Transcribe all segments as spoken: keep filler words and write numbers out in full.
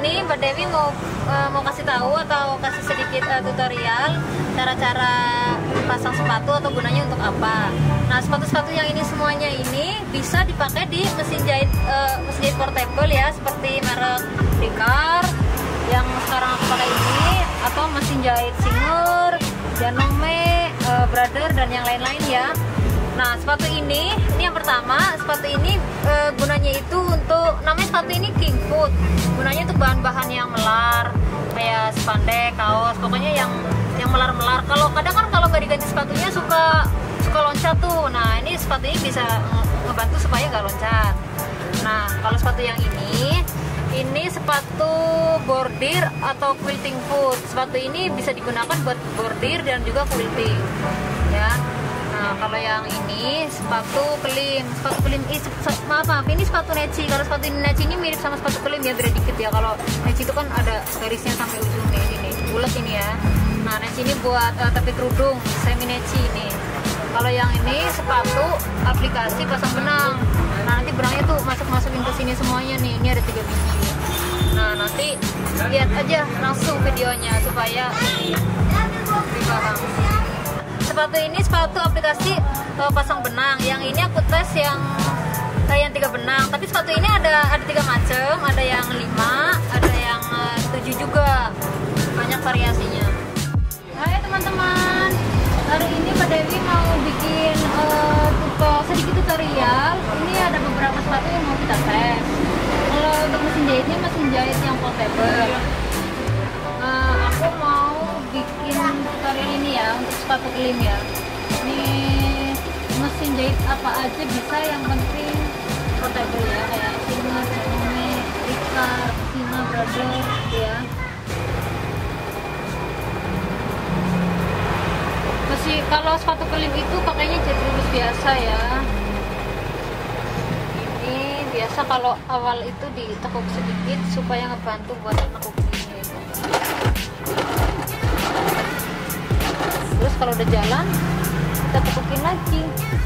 ini Mbak Dewi mau uh, mau kasih tahu atau kasih sedikit uh, tutorial cara-cara pasang sepatu atau gunanya untuk apa. Nah, sepatu-sepatu yang ini semuanya ini bisa dipakai di mesin jahit uh, mesin jahit portable ya, seperti merek Dekar yang sekarang aku pakai ini, atau mesin jahit Singer, Janome, uh, Brother dan yang lain-lain ya. Nah, sepatu ini, ini yang pertama, sepatu ini e, gunanya itu untuk, namanya sepatu ini king foot, gunanya untuk bahan-bahan yang melar, kayak spandek, kaos, pokoknya yang yang melar-melar. Kalau kadang kan kalau nggak diganti sepatunya suka suka loncat tuh. Nah, ini sepatu ini bisa ngebantu supaya nggak loncat. Nah, kalau sepatu yang ini, ini sepatu bordir atau quilting foot. Sepatu ini bisa digunakan buat bordir dan juga quilting, ya. Nah, kalau yang ini sepatu kelim, sepatu kelim ini maaf maaf ini sepatu neci. Kalau sepatu ini neci ini mirip sama sepatu kelim ya, beda dikit ya. Kalau neci itu kan ada garisnya sampai ujung nih, ini nih, bulat ini ya. Nah, neci ini buat uh, tepi kerudung, semi neci ini. Kalau yang ini sepatu aplikasi pasang benang. Nah, nanti benangnya tuh masuk-masukin ke sini semuanya nih. Ini ada tiga biji. Nah, nanti lihat aja langsung videonya supaya lebih paham. Sepatu ini sepatu aplikasi uh, pasang benang. Yang ini aku tes yang uh, yang tiga benang. Tapi sepatu ini ada ada tiga macam, ada yang lima, ada yang uh, tujuh juga. Banyak variasinya. Hai teman-teman, hari ini Mbak Dewi mau bikin uh, tuto, sedikit tutorial. Ini ada beberapa sepatu yang mau kita tes. Kalau untuk mesin jahitnya mesin jahit yang portable. Uh, aku mau bikin tutorial ini ya untuk sepatu kelim ya. Ini mesin jahit apa aja bisa, yang penting portable ya, kayak Singer, Janome, Dekar, Sina, Brother ya. Masih kalau sepatu kelim itu pakainya jahit lurus biasa ya. Ini biasa kalau awal itu ditekuk sedikit supaya ngebantu buat nekuknya itu. Terus kalau udah jalan kita tekukin lagi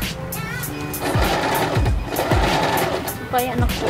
supaya nekuk.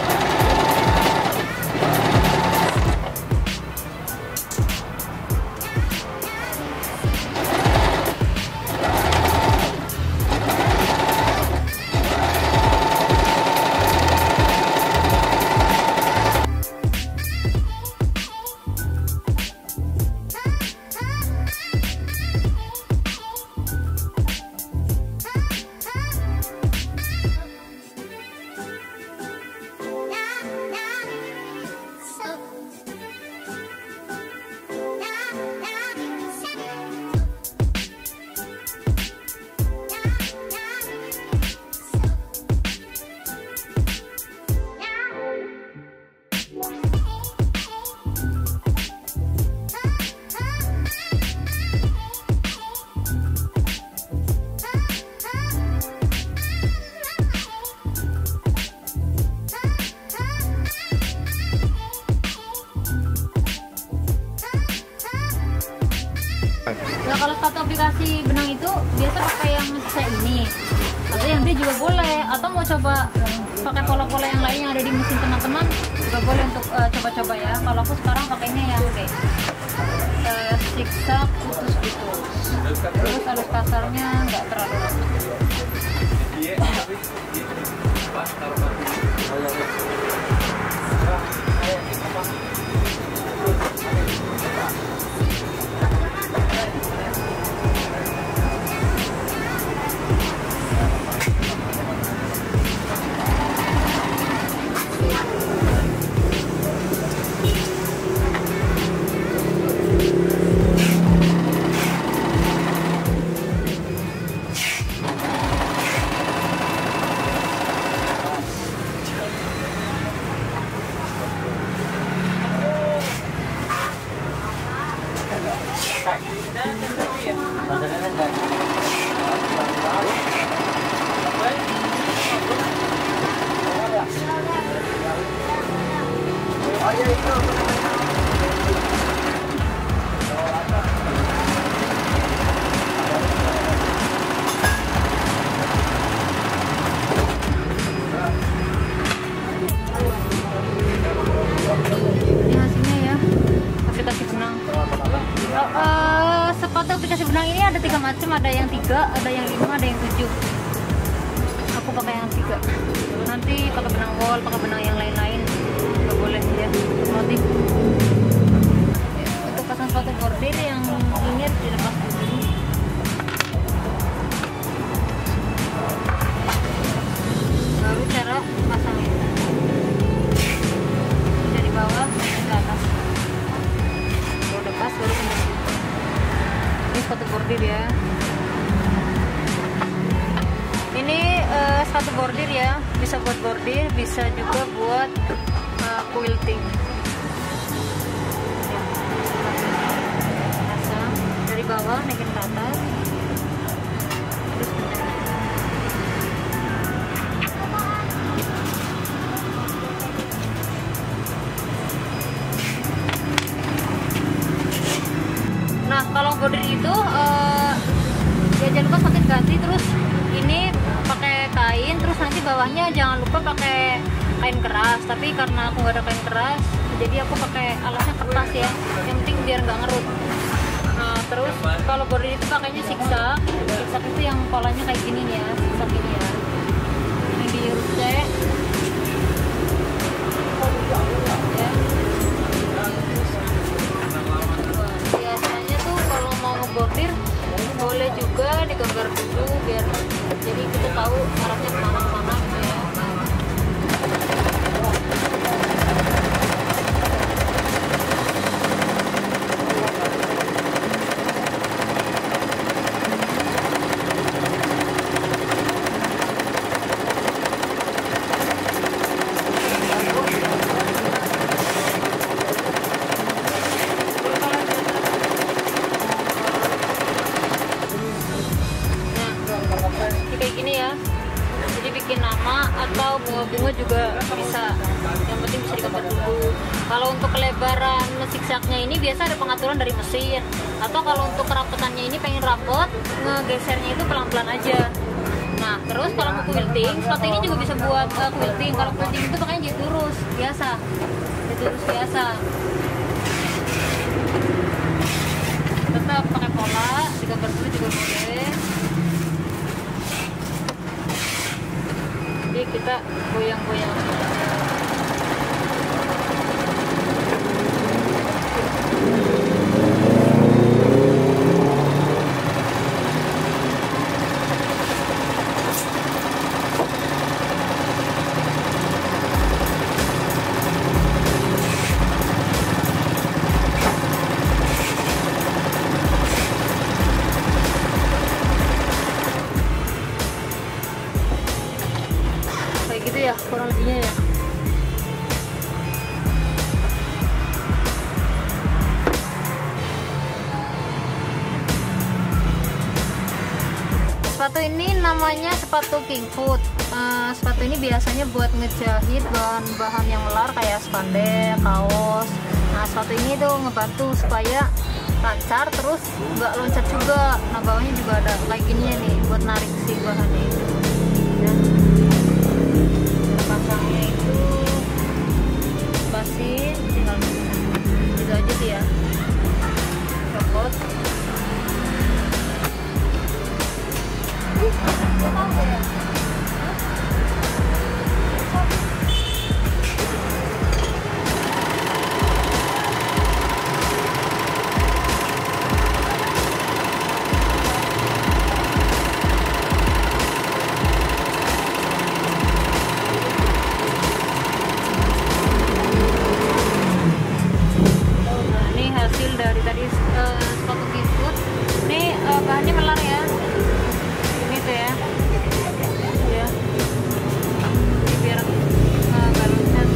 Nah, kalau sepatu aplikasi benang itu biasa pakai yang kayak ini, atau yang dia juga boleh, atau mau coba pakai pola-pola yang lain yang ada di mesin teman-teman juga boleh untuk coba-coba uh, ya. Kalau aku sekarang pakainya yang kayak uh, zigzag putus-putus, terus alus kasarnya nggak terlalu rapi. tiga, ada yang lima, ada yang tujuh. Aku pakai yang tiga. Nanti pakai benang wol, pakai benang yang lain-lain nggak boleh ya, motif. Untuk pasang sepatu bordir yang ini harus dilepas dulu. Baru cara pasangnya dari bawah sampai ke atas. Kalau udah pas baru kembali. Ini sepatu bordir ya. Ini uh, sepatu bordir ya, bisa buat bordir, bisa juga buat uh, quilting. Ya. Pasang dari bawah naikin ke atas. Terus kencang. Nah, kalau bordir itu uh, ya jangan lupa pakai ganti, terus ini pakai kain, terus nanti bawahnya jangan lupa pakai kain keras. Tapi karena aku nggak ada kain keras, jadi aku pakai alasnya kertas ya, yang penting biar nggak ngerut. Nah, terus kalau bordir itu pakainya zigzag. Zigzag itu yang polanya kayak gini nih ya, zigzag ini ya, ini di rute ya. Biasanya tuh kalau mau ngebordir boleh juga digambar dulu biar jadi kita tahu arahnya kemana-mana gitu ya. Bikin nama atau bunga-bunga juga bisa, yang penting bisa digambar dulu. Kalau untuk kelebaran zigzagnya ini biasa ada pengaturan dari mesin, atau kalau untuk kerapetannya ini pengen rapet, ngegesernya itu pelan-pelan aja. Nah, terus kalau mau quilting, sepatu ini juga bisa buat uh, quilting. Kalau quilting itu pakainya jahit lurus biasa, jahit lurus biasa. Tetap pakai pola, digambar dulu juga boleh. Jadi kita goyang-goyang. Gitu ya kurang lebihnya ya. Sepatu ini namanya sepatu king foot. Uh, sepatu ini biasanya buat ngejahit bahan-bahan yang melar kayak spandek, kaos. Nah, sepatu ini tuh ngebantu supaya lancar, terus nggak loncat juga. Nah, bawahnya juga ada kayak gini nih buat narik si bahannya itu. Dan pasangnya itu pasin, tinggal gitu aja sih ya, copot. Dari tadi uh, sepatu king foot ini uh, bahannya melar ya, ini tuh ya, ya. Ini biar uh, gak loncat.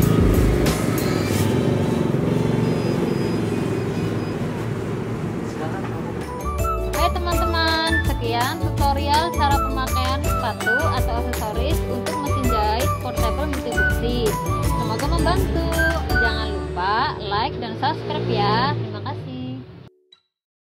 Oke teman-teman, sekian tutorial cara pemakaian sepatu atau aksesoris untuk mesin jahit portable multifungsi. Semoga membantu. Jangan lupa like dan subscribe ya.